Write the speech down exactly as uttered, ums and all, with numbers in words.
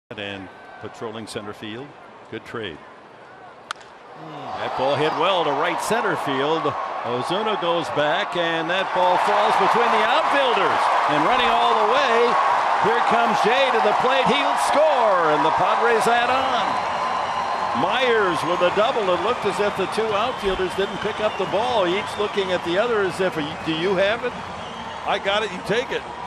And patrolling center field. Good trade. That ball hit well to right center field. Ozuna goes back, and that ball falls between the outfielders. And running all the way, here comes Jay to the plate. He'll score, and the Padres add on. Myers with a double. It looked as if the two outfielders didn't pick up the ball, each looking at the other as if, do you have it? I got it, you take it.